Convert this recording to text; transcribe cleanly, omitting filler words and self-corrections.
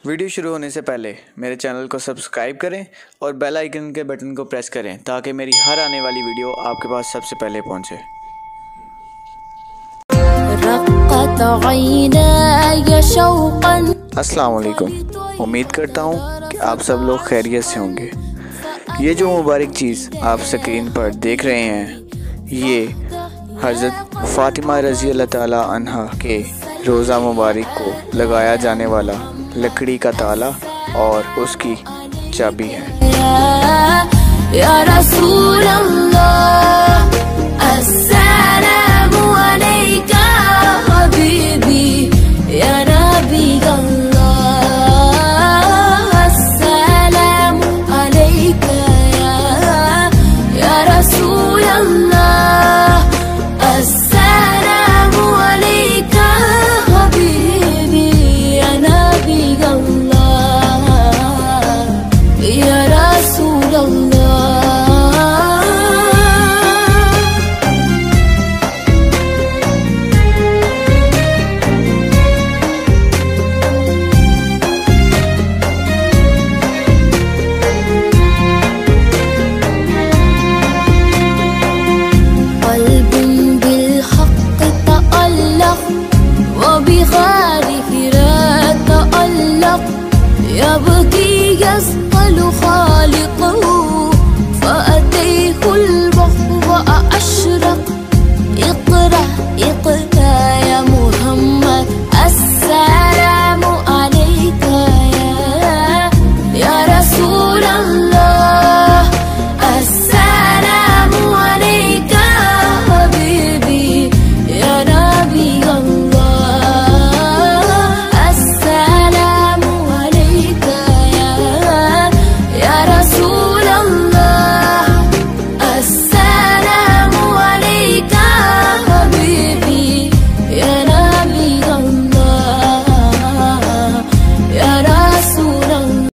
Video शुरू होने से पहले मेरे चैनल को सब्सक्राइब करें और बेल आइकन के बटन को प्रेस करें ताकि मेरी हर आने वाली वीडियो आपके पास सबसे पहले पहुंचे। अस्सलाम वालेकुम। उम्मीद करता हूं कि आप सब लोग खैरियत से होंगे। ये जो मुबारक चीज़ आप स्क्रीन पर देख रहे हैं ये हज़रत फातिमा रज़ी अल्लाह ताला अन्हा के रोज़ा मुबारक को लगाया जाने वाला लकड़ी का ताला और उसकी चाबी है। या रसूल अल्लाह अस्सलामु अलैका हबीबी या नबी अल्लाह अस्सलामु अलैका या रसूल अल्लाह अस्सलामु अलैका हबीबी या नबी अल्लाह या रसूल अल्लाह। يبكي يسأل خالقه فأتيه البحر وأشرق اقرأ اقرأ